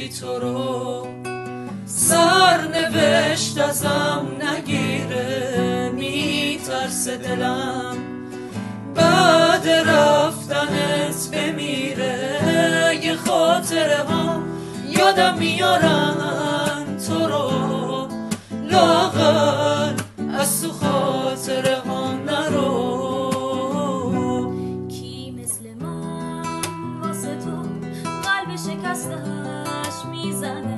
یکی تو رو سرنوشت ازم نگیره، میترسه دلم بعد رفتنت بمیره. یه خاطره ها یادم میارن تو رو، لااقل از تو خاطره ها نرو. کی مثل من واسه تو قلب شکستش میزنه،